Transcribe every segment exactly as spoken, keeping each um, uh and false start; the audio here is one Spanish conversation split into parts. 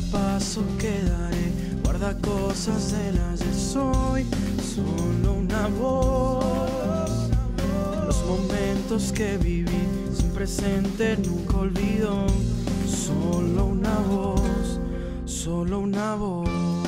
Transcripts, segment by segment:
cada paso que daré guarda cosas del ayer. Soy solo una voz. Los momentos que viví sin presente nunca olvido. Solo una voz, solo una voz.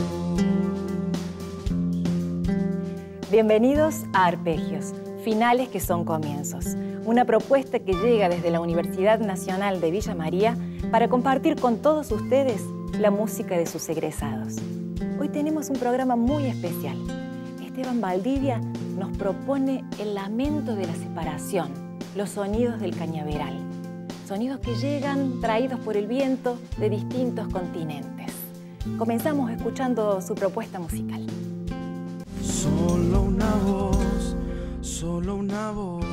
Bienvenidos a Arpegios, finales que son comienzos. Una propuesta que llega desde la Universidad Nacional de Villa María para compartir con todos ustedes la música de sus egresados. Hoy tenemos un programa muy especial. Esteban Valdivia nos propone el lamento de la separación, los sonidos del cañaveral. Sonidos que llegan traídos por el viento de distintos continentes. Comenzamos escuchando su propuesta musical. Solo una voz, solo una voz.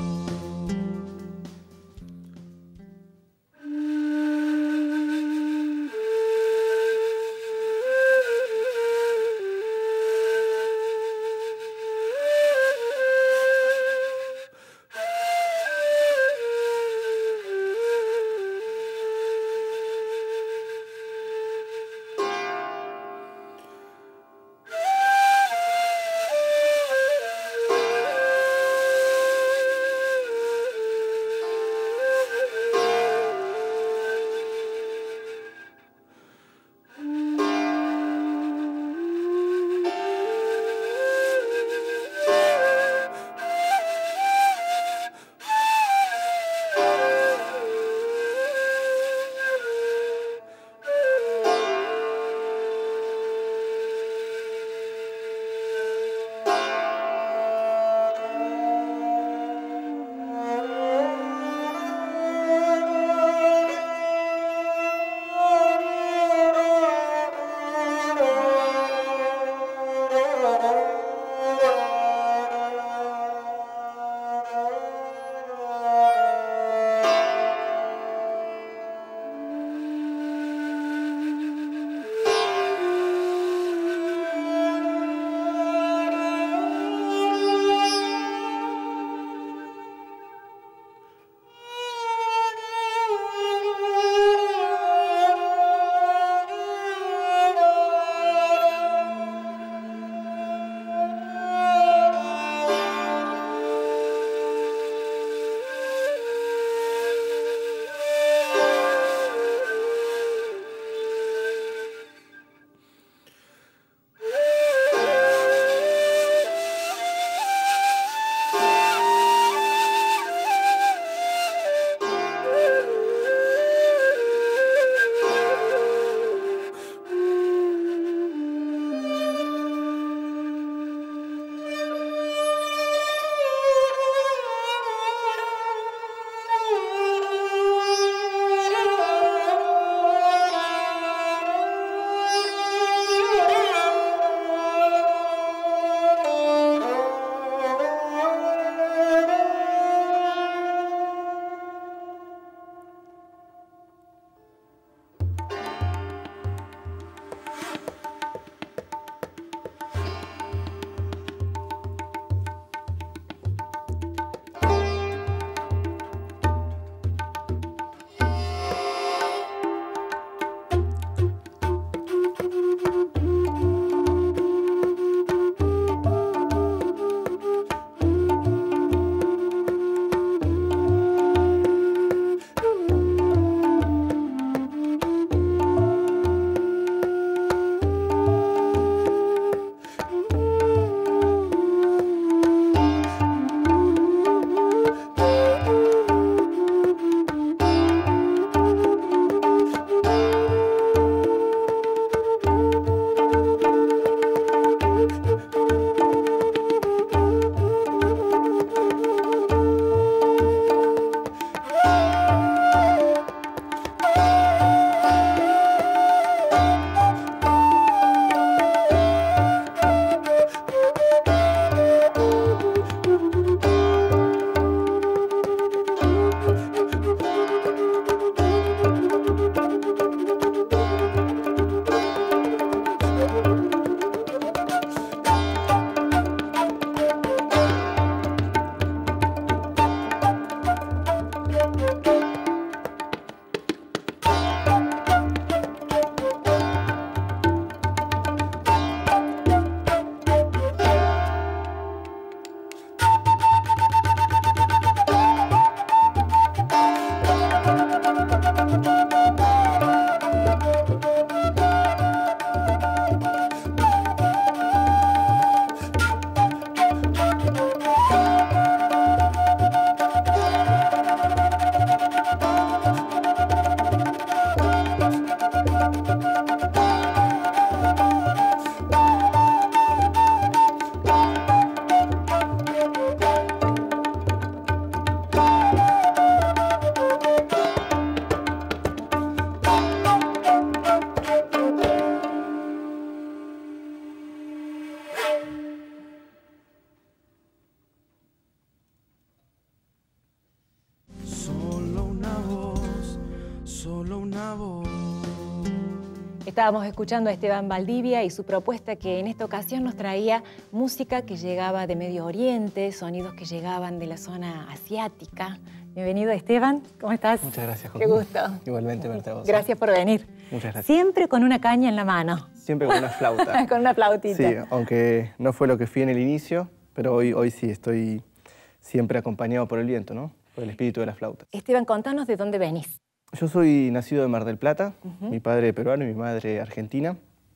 Estábamos escuchando a Esteban Valdivia y su propuesta que en esta ocasión nos traía música que llegaba de Medio Oriente, sonidos que llegaban de la zona asiática. Bienvenido, Esteban. ¿Cómo estás? Muchas gracias, Qué gusto. Igualmente verte a vos. Gracias por venir. Muchas gracias. Siempre con una caña en la mano. Siempre con una flauta. Con una flautita. Sí, aunque no fue lo que fui en el inicio, pero hoy, hoy sí estoy siempre acompañado por el viento, ¿no? Por el espíritu de la flauta. Esteban, contanos de dónde venís. Yo soy nacido de Mar del Plata, Uh-huh. mi padre peruano y mi madre argentina.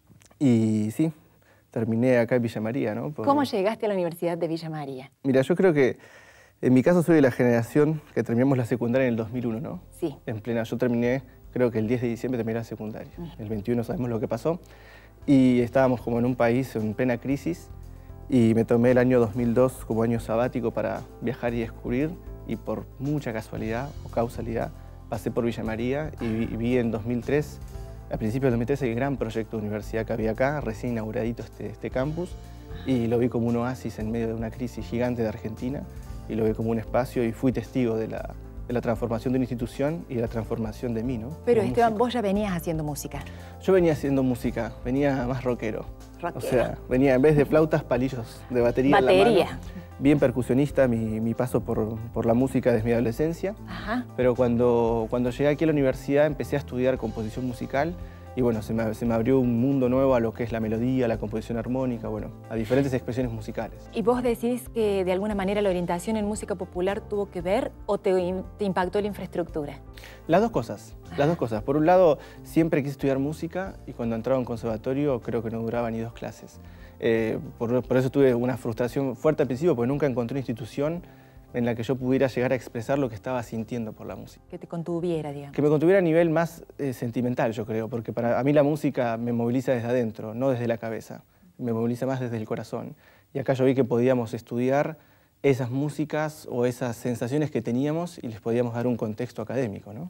Y sí, terminé acá en Villa María, ¿no? Por... ¿Cómo llegaste a la Universidad de Villa María? Mira, yo creo que en mi caso soy de la generación que terminamos la secundaria en el dos mil uno, ¿no? Sí. En plena, yo terminé, creo que el diez de diciembre terminé la secundaria. Uh-huh. El veintiuno sabemos lo que pasó. Y estábamos como en un país en plena crisis y me tomé el año dos mil dos como año sabático para viajar y descubrir, y por mucha casualidad o causalidad pasé por Villa María y vi, vi en dos mil tres, a principios de dos mil tres, el gran proyecto de universidad que había acá, recién inauguradito este, este campus, y lo vi como un oasis en medio de una crisis gigante de Argentina, y lo vi como un espacio y fui testigo de la, de la transformación de una institución y de la transformación de mí, ¿no? Pero Como Esteban, músico. vos ya venías haciendo música. Yo venía haciendo música, venía más rockero. Rockero. O sea, venía en vez de flautas, palillos de batería, en la Batería. mano. Bien percusionista, mi, mi paso por, por la música desde mi adolescencia. Ajá. Pero cuando, cuando llegué aquí a la universidad empecé a estudiar composición musical y bueno, se me, se me abrió un mundo nuevo a lo que es la melodía, la composición armónica, bueno, a diferentes expresiones musicales. ¿Y vos decís que de alguna manera la orientación en música popular tuvo que ver o te, te impactó la infraestructura? Las dos cosas, las dos cosas. Por un lado, siempre quise estudiar música y cuando entraba a un conservatorio creo que no duraba ni dos clases. Eh, por, por eso tuve una frustración fuerte al principio, porque nunca encontré una institución en la que yo pudiera llegar a expresar lo que estaba sintiendo por la música. Que te contuviera, digamos. Que me contuviera a nivel más eh, sentimental, yo creo, porque para a mí la música me moviliza desde adentro, no desde la cabeza. Me moviliza más desde el corazón. Y acá yo vi que podíamos estudiar esas músicas o esas sensaciones que teníamos y les podíamos dar un contexto académico, ¿no?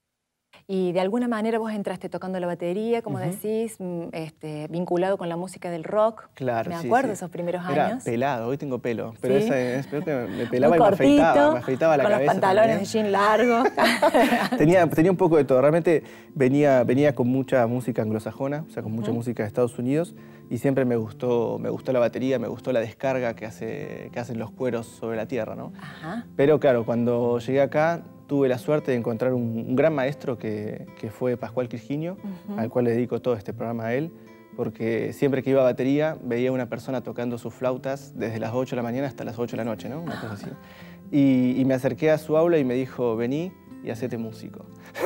Y de alguna manera vos entraste tocando la batería, como Uh-huh. decís, este, vinculado con la música del rock. Claro, Me sí, acuerdo sí. esos primeros Era años. pelado, hoy tengo pelo, pero ¿Sí? esa es peor que me pelaba Muy y me cortito, afeitaba, me afeitaba la con cabeza. los pantalones también. de jean largo. tenía, tenía un poco de todo, realmente venía, venía con mucha música anglosajona, o sea, con mucha Uh-huh. música de Estados Unidos, y siempre me gustó, me gustó la batería, me gustó la descarga que, hace, que hacen los cueros sobre la tierra, ¿no? Ajá. Pero claro, cuando llegué acá tuve la suerte de encontrar un, un gran maestro que, que fue Pascual Quirginio, Uh-huh. al cual le dedico todo este programa a él, porque siempre que iba a batería veía a una persona tocando sus flautas desde las ocho de la mañana hasta las ocho de la noche, ¿no? Una cosa así. Y, y me acerqué a su aula y me dijo, vení y hacete músico.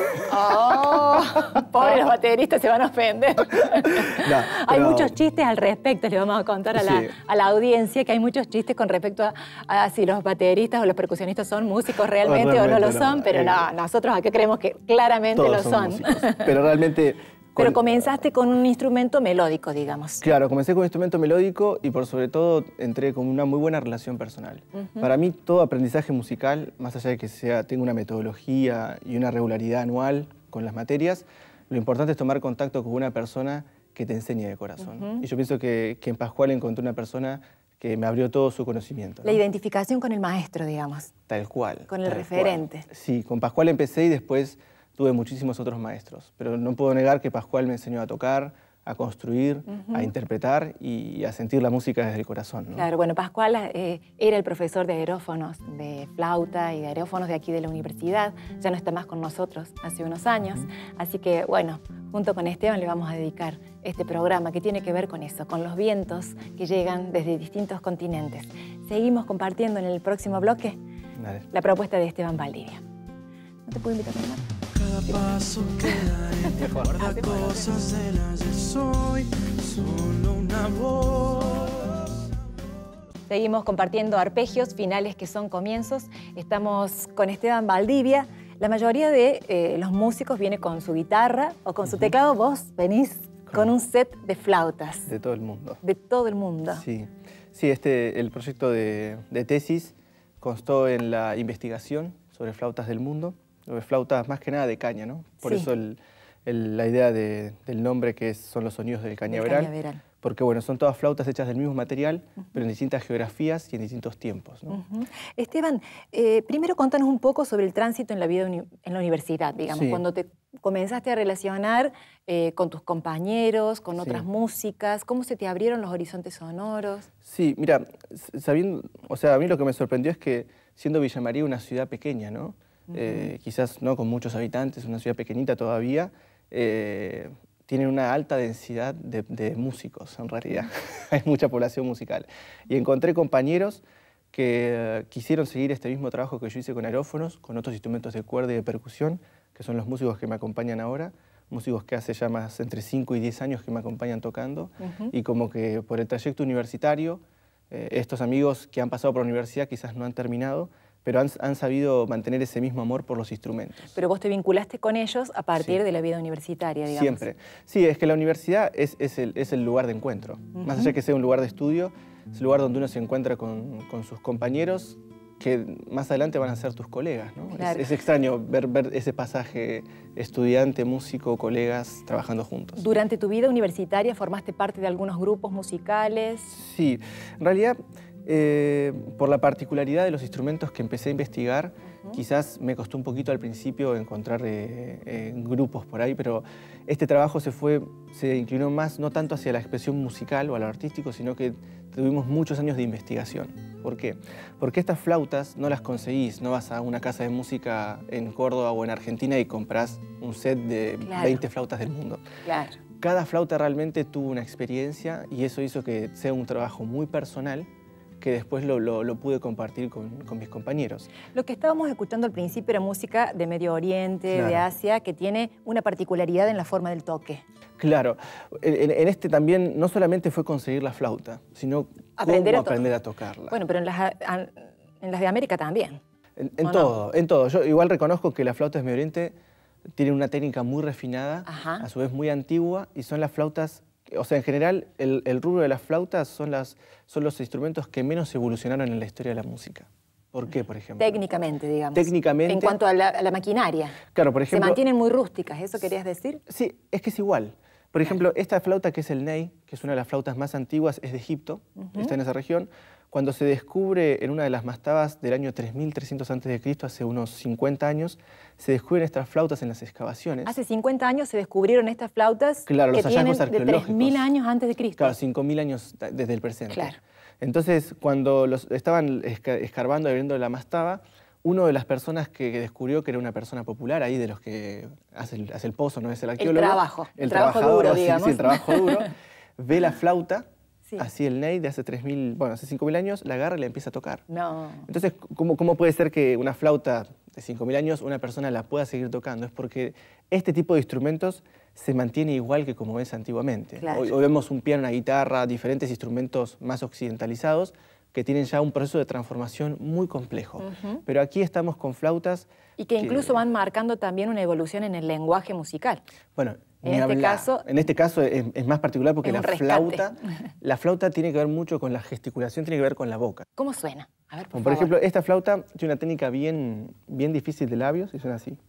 Oh, pobres los bateristas, se van a ofender. No, Hay pero- muchos chistes al respecto, le vamos a contar a la, Sí. a la audiencia que hay muchos chistes con respecto a, a si los bateristas o los percusionistas son músicos realmente o, no lo realmente no. son, pero Eh, no, nosotros acá creemos que claramente Todos lo son. músicos. Pero realmente... Pero con- comenzaste con un instrumento melódico, digamos. Claro, comencé con un instrumento melódico y por sobre todo entré con una muy buena relación personal. Ujú. Para mí todo aprendizaje musical, más allá de que sea, tenga una metodología y una regularidad anual con las materias, lo importante es tomar contacto con una persona que te enseñe de corazón. Ujú. Y yo pienso que, que en Pascual encontré una persona que me abrió todo su conocimiento, ¿no? La identificación con el maestro, digamos. Tal cual. Con el tal referente. cual. Sí, con Pascual empecé y después tuve muchísimos otros maestros, pero no puedo negar que Pascual me enseñó a tocar, a construir, Ujú. a interpretar y a sentir la música desde el corazón, ¿no? Claro, bueno, Pascual eh, era el profesor de aerófonos, de flauta y de aerófonos de aquí de la universidad. Ya no está más con nosotros hace unos años. Así que, bueno, junto con Esteban le vamos a dedicar este programa que tiene que ver con eso, con los vientos que llegan desde distintos continentes. Seguimos compartiendo en el próximo bloque Dale. la propuesta de Esteban Valdivia. ¿No te puedo invitar a tomar? Cada paso que daré guarda cosas del ayer. Soy solo una voz. Seguimos compartiendo arpegios, finales que son comienzos. Estamos con Esteban Valdivia, La mayoría de eh, los músicos viene con su guitarra o con su teclado. Vos venís con un set de flautas. De todo el mundo. De todo el mundo. Sí, sí este, el proyecto de, de tesis constó en la investigación sobre flautas del mundo, sobre flautas más que nada de caña, ¿no? Por Sí. eso el, el, la idea de, del nombre que es, son los sonidos del cañaveral. cañaveral. Porque bueno, son todas flautas hechas del mismo material, uh-huh. pero en distintas geografías y en distintos tiempos, ¿no? Uh-huh. Esteban, eh, primero contanos un poco sobre el tránsito en la vida uni en la universidad, digamos, sí. cuando te comenzaste a relacionar eh, con tus compañeros, con otras sí. músicas, ¿cómo se te abrieron los horizontes sonoros? Sí, mira, sabiendo, o sea, a mí lo que me sorprendió es que siendo Villa María una ciudad pequeña, ¿no? Uh-huh. eh, quizás no con muchos habitantes, una ciudad pequeñita todavía, eh, tienen una alta densidad de, de músicos, en realidad. Hay mucha población musical. Y encontré compañeros que uh, quisieron seguir este mismo trabajo que yo hice con aerófonos, con otros instrumentos de cuerda y de percusión, que son los músicos que me acompañan ahora, músicos que hace ya más entre cinco y diez años que me acompañan tocando, uh-huh. y como que por el trayecto universitario, eh, estos amigos que han pasado por la universidad quizás no han terminado, pero han, han sabido mantener ese mismo amor por los instrumentos. Pero vos te vinculaste con ellos a partir sí. de la vida universitaria, digamos. Siempre. Sí, es que la universidad es, es, el, es el lugar de encuentro. Uh-huh. Más allá de que sea un lugar de estudio, es el lugar donde uno se encuentra con, con sus compañeros que más adelante van a ser tus colegas, ¿no? Claro. Es, es extraño ver, ver ese pasaje estudiante, músico, colegas trabajando juntos. ¿Durante tu vida universitaria formaste parte de algunos grupos musicales? Sí, en realidad, eh, por la particularidad de los instrumentos que empecé a investigar, uh-huh. quizás me costó un poquito al principio encontrar eh, eh, grupos por ahí, pero este trabajo se, fue, se inclinó más no tanto hacia la expresión musical o a lo artístico, sino que tuvimos muchos años de investigación. ¿Por qué? Porque estas flautas no las conseguís, no vas a una casa de música en Córdoba o en Argentina y comprás un set de claro. veinte flautas del mundo. Claro. Cada flauta realmente tuvo una experiencia y eso hizo que sea un trabajo muy personal que después lo, lo, lo pude compartir con, con mis compañeros. Lo que estábamos escuchando al principio era música de Medio Oriente, claro. de Asia, que tiene una particularidad en la forma del toque. Claro. En, en este también no solamente fue conseguir la flauta, sino aprender cómo a to aprender a tocarla. Bueno, pero en las, en las de América también. En, en todo, no? en todo. Yo igual reconozco que las flautas de Medio Oriente tienen una técnica muy refinada, Ajá. a su vez muy antigua, y son las flautas. O sea, en general, el, el rubro de las flautas son, las, son los instrumentos que menos evolucionaron en la historia de la música. ¿Por qué, por ejemplo? Técnicamente, digamos. Técnicamente. En cuanto a la, a la maquinaria. Claro, por ejemplo. Se mantienen muy rústicas, ¿eso querías decir? Sí, es que es igual. Por ejemplo, esta flauta que es el ney, que es una de las flautas más antiguas, es de Egipto, uh-huh. está en esa región. Cuando se descubre en una de las mastabas del año tres mil trescientos antes de Cristo, hace unos cincuenta años, se descubren estas flautas en las excavaciones. Hace cincuenta años se descubrieron estas flautas claro, que los hallazgos tienen de tres mil años antes de Cristo. Claro, cinco mil años desde el presente. Claro. Entonces, cuando los estaban escarbando y abriendo la mastaba, una de las personas que descubrió que era una persona popular, ahí de los que hace el, hace el pozo, no es el arqueólogo. El trabajo, el, el trabajo duro, sí, digamos. Sí, el trabajo duro, ve la flauta, sí. así el ney de hace tres mil, bueno, hace cinco mil años, la agarra y la empieza a tocar. No. Entonces, ¿cómo, cómo puede ser que una flauta de cinco mil años una persona la pueda seguir tocando? Es porque este tipo de instrumentos se mantiene igual que como es antiguamente. Claro. Hoy, hoy vemos un piano, una guitarra, diferentes instrumentos más occidentalizados que tienen ya un proceso de transformación muy complejo. Uh-huh. Pero aquí estamos con flautas... Y que incluso que... van marcando también una evolución en el lenguaje musical. Bueno, en este, hablar. caso, en este caso es, es más particular porque la flauta, la flauta tiene que ver mucho con la gesticulación, tiene que ver con la boca. ¿Cómo suena? A ver, por, por favor. ejemplo, esta flauta tiene una técnica bien, bien difícil de labios y suena así.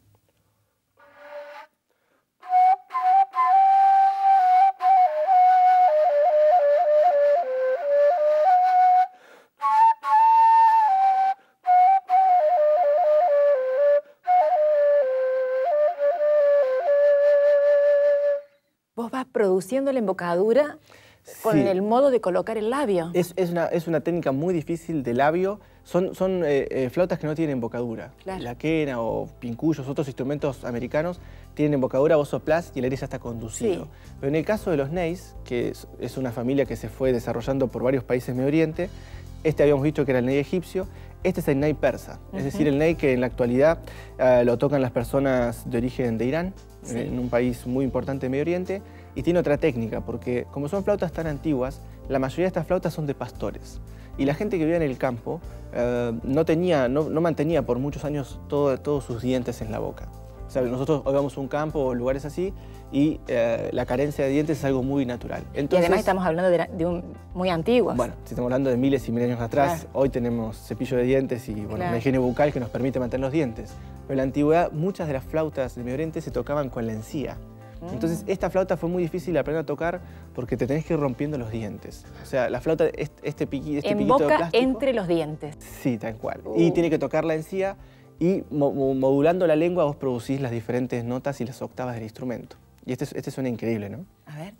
Vos vas produciendo la embocadura con sí. el modo de colocar el labio. Es, es, una, es una técnica muy difícil de labio. Son, son eh, eh, flautas que no tienen embocadura. Claro. La quena o pincuyos, otros instrumentos americanos, tienen embocadura, vos soplás y el aire ya está conducido. Sí. Pero en el caso de los neys, que es, es una familia que se fue desarrollando por varios países de Medio Oriente, este habíamos dicho que era el ney egipcio, este es el ney persa. Uh-huh. Es decir, el ney que en la actualidad uh, lo tocan las personas de origen de Irán, sí. en un país muy importante de Medio Oriente, y tiene otra técnica, porque como son flautas tan antiguas, la mayoría de estas flautas son de pastores. Y la gente que vivía en el campo eh, no, tenía, no, no mantenía por muchos años todo, todos sus dientes en la boca. O sea, nosotros hoy vamos a un campo o lugares así y eh, la carencia de dientes es algo muy natural. Entonces, y además estamos hablando de, de un muy antiguos. Bueno, si estamos hablando de miles y miles de años atrás, claro. Hoy tenemos cepillo de dientes y bueno, claro. una higiene bucal que nos permite mantener los dientes. Pero en la antigüedad muchas de las flautas de Medio Oriente se tocaban con la encía. Mm. Entonces esta flauta fue muy difícil de aprender a tocar porque te tenés que ir rompiendo los dientes. O sea, la flauta, este, este, piqui, este en piquito boca de plástico, entre los dientes. Sí, tal cual. Uh. Y tiene que tocar la encía y mo modulando la lengua vos producís las diferentes notas y las octavas del instrumento. Y este, este suena increíble, ¿no? A ver.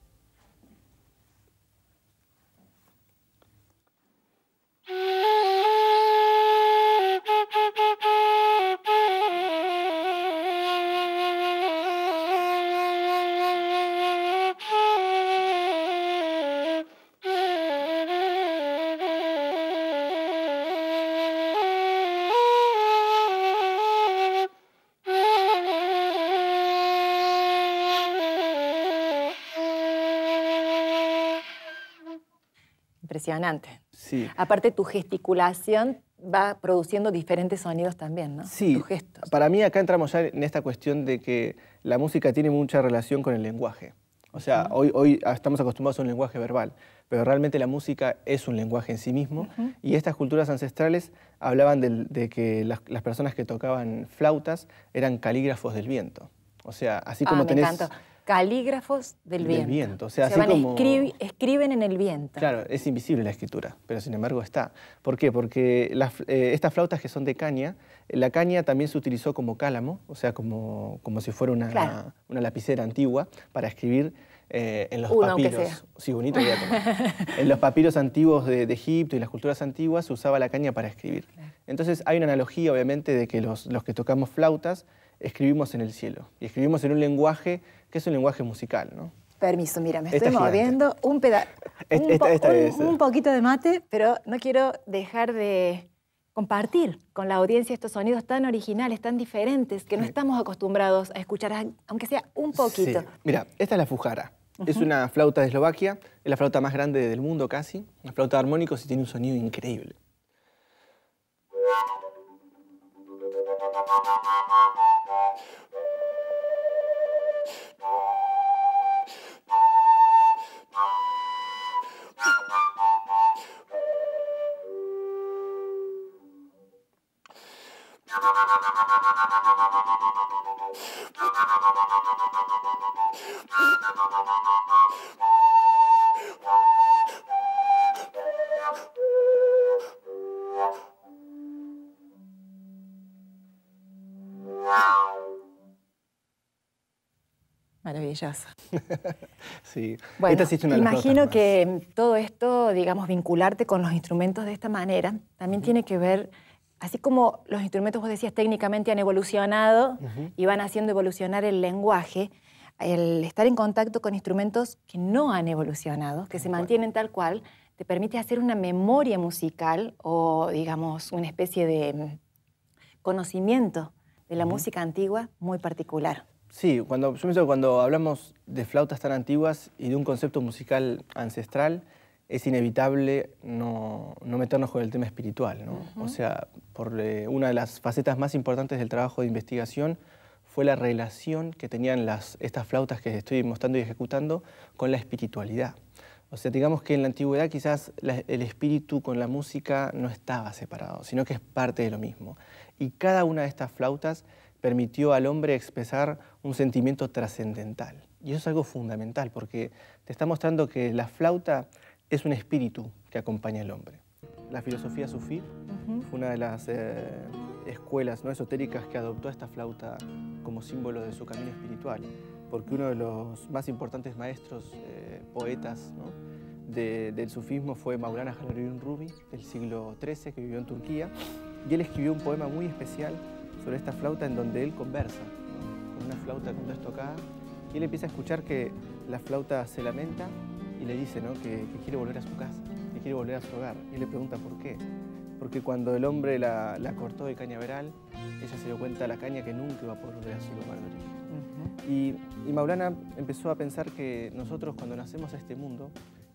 Impresionante. Sí. Aparte, tu gesticulación va produciendo diferentes sonidos también, ¿no? Sí. Tus gestos. Para mí acá entramos ya en esta cuestión de que la música tiene mucha relación con el lenguaje. O sea, uh-huh. hoy, hoy estamos acostumbrados a un lenguaje verbal, pero realmente la música es un lenguaje en sí mismo. Uh-huh. Y estas culturas ancestrales hablaban de, de que las, las personas que tocaban flautas eran calígrafos del viento. O sea, así como ah, me tenés... encanta. Calígrafos del, del viento. viento. O sea, o sea así van como... escribi escriben en el viento. Claro, es invisible la escritura, pero sin embargo está. ¿Por qué? Porque las, eh, estas flautas que son de caña, la caña también se utilizó como cálamo, o sea, como, como si fuera una, claro. una lapicera antigua para escribir eh, en los Uno, papiros. aunque sea. Sí, bonito voy a tomar. En los papiros antiguos de, de Egipto y las culturas antiguas se usaba la caña para escribir. Claro. Entonces hay una analogía, obviamente, de que los, los que tocamos flautas escribimos en el cielo. Y escribimos en un lenguaje que es un lenguaje musical, ¿no? Permiso, mira, me esta estoy moviendo un, peda un, esta, esta un, es, un poquito de mate, pero no quiero dejar de compartir con la audiencia estos sonidos tan originales, tan diferentes, que no sí. estamos acostumbrados a escuchar, aunque sea un poquito. Sí. Mira, esta es la fujara. Uh-huh. Es una flauta de Eslovaquia, es la flauta más grande del mundo casi, una flauta de armónicos y tiene un sonido increíble. Maravilloso. Sí. Bueno, esta sí es una de las imagino que todo esto, digamos, vincularte con los instrumentos de esta manera, también uh-huh. tiene que ver, así como los instrumentos, vos decías, técnicamente han evolucionado uh-huh. y van haciendo evolucionar el lenguaje, el estar en contacto con instrumentos que no han evolucionado, que se mantienen tal cual, te permite hacer una memoria musical o, digamos, una especie de conocimiento de la uh-huh. música antigua muy particular. Sí, cuando, yo pienso que cuando hablamos de flautas tan antiguas y de un concepto musical ancestral, es inevitable no, no meternos con el tema espiritual, ¿no? Uh-huh. O sea, por, eh, una de las facetas más importantes del trabajo de investigación fue la relación que tenían las, estas flautas que estoy mostrando y ejecutando con la espiritualidad. O sea, digamos que en la antigüedad quizás la, el espíritu con la música no estaba separado, sino que es parte de lo mismo. Y cada una de estas flautas permitió al hombre expresar un sentimiento trascendental. Y eso es algo fundamental, porque te está mostrando que la flauta es un espíritu que acompaña al hombre. La filosofía sufí uh-huh. fue una de las eh, escuelas no esotéricas que adoptó esta flauta como símbolo de su camino espiritual, porque uno de los más importantes maestros, eh, poetas, ¿no? de, del sufismo fue Maulana Jalaluddin Rumi, del siglo trece, que vivió en Turquía, y él escribió un poema muy especial sobre esta flauta en donde él conversa, ¿no? con una flauta cuando es tocada, y él empieza a escuchar que la flauta se lamenta y le dice, ¿no? que, que quiere volver a su casa, que quiere volver a su hogar. Y él le pregunta por qué. Porque cuando el hombre la, la cortó de cañaveral, ella se dio cuenta de la caña que nunca iba a poder volver a su lugar de origen. Uh-huh. y, y Maulana empezó a pensar que nosotros cuando nacemos a este mundo,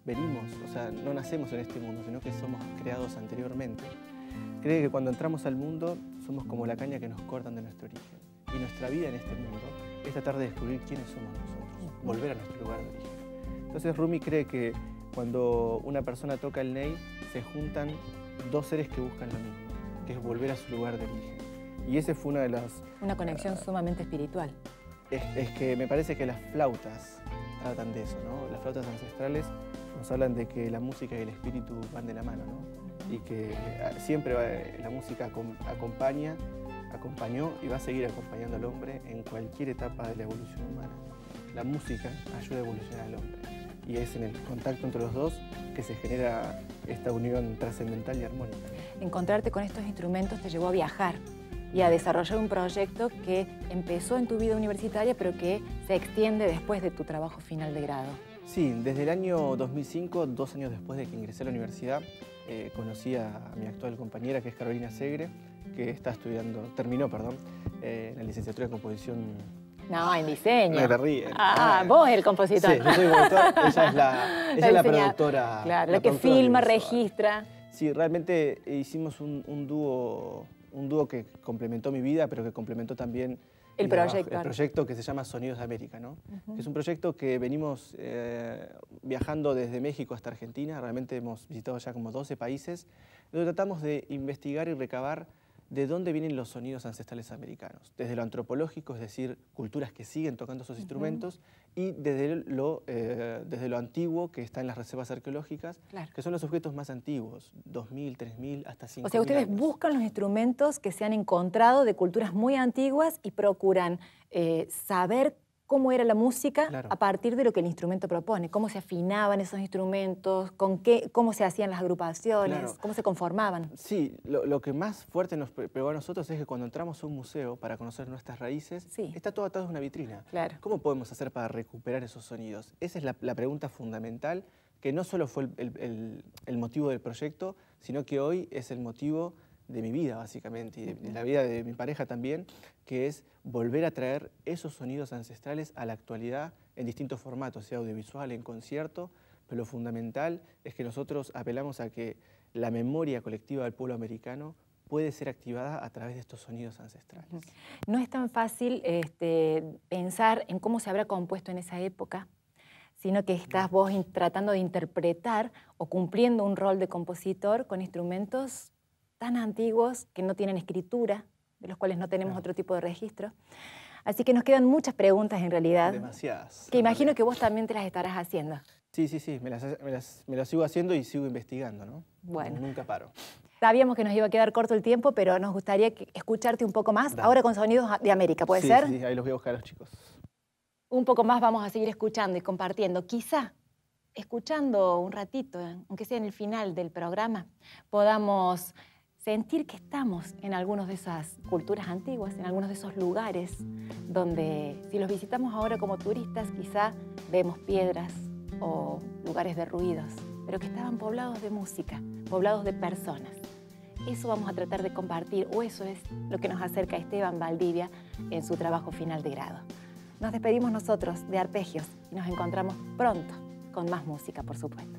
venimos, o sea, no nacemos en este mundo, sino que somos creados anteriormente, cree que cuando entramos al mundo somos como la caña que nos cortan de nuestro origen. Y nuestra vida en este mundo es tratar de descubrir quiénes somos nosotros, volver a nuestro lugar de origen. Entonces Rumi cree que cuando una persona toca el ney, se juntan dos seres que buscan lo mismo, que es volver a su lugar de origen. Y ese fue una de las... Una conexión uh, sumamente espiritual. Es, es que me parece que las flautas tratan de eso, ¿no? Las flautas ancestrales nos hablan de que la música y el espíritu van de la mano, ¿no? Y que siempre va, la música acompaña, acompañó y va a seguir acompañando al hombre en cualquier etapa de la evolución humana. La música ayuda a evolucionar al hombre y es en el contacto entre los dos que se genera esta unión trascendental y armónica. Encontrarte con estos instrumentos te llevó a viajar y a desarrollar un proyecto que empezó en tu vida universitaria pero que se extiende después de tu trabajo final de grado. Sí, desde el año dos mil cinco, dos años después de que ingresé a la universidad, eh, conocí a mi actual compañera, que es Carolina Segre, que está estudiando, terminó, perdón, eh, en la licenciatura de composición. No, en diseño. No te ríes. Ah, ah, vos el compositor. Sí, yo soy compositor, ella es la, ella la, es la productora. Claro, la, la que filma, registra. Sí, realmente hicimos un, un dúo, un dúo que complementó mi vida, pero que complementó también el proyecto. El proyecto que se llama Sonidos de América, ¿no? Uh-huh. Que es un proyecto que venimos eh, viajando desde México hasta Argentina. Realmente hemos visitado ya como doce países, donde tratamos de investigar y recabar de dónde vienen los sonidos ancestrales americanos. Desde lo antropológico, es decir, culturas que siguen tocando esos uh-huh. instrumentos, y desde lo, eh, desde lo antiguo que está en las reservas arqueológicas, claro. que son los objetos más antiguos, dos mil, tres mil, hasta cinco mil. O sea, ustedes años. buscan los instrumentos que se han encontrado de culturas muy antiguas y procuran eh, saber cómo era la música claro. a partir de lo que el instrumento propone, cómo se afinaban esos instrumentos, con qué, cómo se hacían las agrupaciones, claro. cómo se conformaban. Sí, lo, lo que más fuerte nos pegó a nosotros es que cuando entramos a un museo para conocer nuestras raíces, sí. está todo atado a una vitrina. Claro. ¿Cómo podemos hacer para recuperar esos sonidos? Esa es la, la pregunta fundamental, que no solo fue el, el, el, el motivo del proyecto, sino que hoy es el motivo de mi vida, básicamente, y de, de la vida de mi pareja también, que es volver a traer esos sonidos ancestrales a la actualidad en distintos formatos, sea audiovisual, en concierto, pero lo fundamental es que nosotros apelamos a que la memoria colectiva del pueblo americano puede ser activada a través de estos sonidos ancestrales. No es tan fácil este, pensar en cómo se habrá compuesto en esa época, sino que estás vos tratando de interpretar o cumpliendo un rol de compositor con instrumentos tan antiguos que no tienen escritura, de los cuales no tenemos claro. otro tipo de registro. Así que nos quedan muchas preguntas en realidad. Demasiadas. Que imagino que vos también te las estarás haciendo. Sí, sí, sí, me las, me las, me las sigo haciendo y sigo investigando, ¿no? Bueno. Nunca paro. Sabíamos que nos iba a quedar corto el tiempo, pero nos gustaría que, escucharte un poco más, Dale. ahora con Sonidos de América, ¿puede sí, ser? Sí, ahí los voy a buscar a los chicos. Un poco más vamos a seguir escuchando y compartiendo. Quizá, escuchando un ratito, aunque sea en el final del programa, podamos sentir que estamos en algunas de esas culturas antiguas, en algunos de esos lugares donde si los visitamos ahora como turistas quizá vemos piedras o lugares derruidos, pero que estaban poblados de música, poblados de personas. Eso vamos a tratar de compartir, o eso es lo que nos acerca a Esteban Valdivia en su trabajo final de grado. Nos despedimos nosotros de Arpegios y nos encontramos pronto con más música, por supuesto.